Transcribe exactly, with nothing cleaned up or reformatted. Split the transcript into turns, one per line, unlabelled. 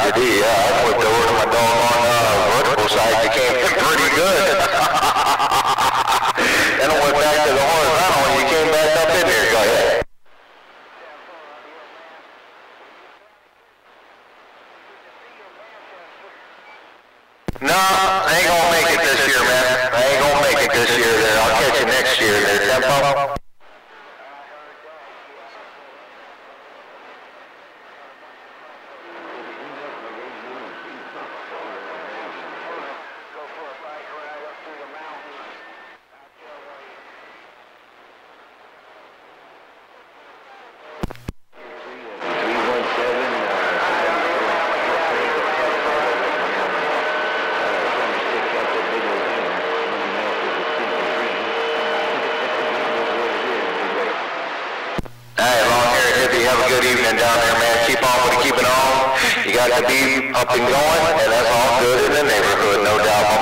Roger D, yeah, I flipped over to my doggone uh, vertical side. You came in pretty good. Then I went back to the horizontal and you came back up in there. Go ahead. No, I ain't gonna make it this year, man. I ain't gonna make it this year there. I'll catch you next year there, Tempo. Have a good evening down there, man. Keep on with it, keep it on. You got to be up and going, and that's all good in the neighborhood, no doubt.